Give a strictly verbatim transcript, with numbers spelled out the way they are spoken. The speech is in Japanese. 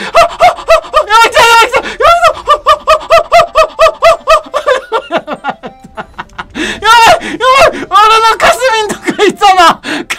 やばいやばい俺のカスミンとかいたな。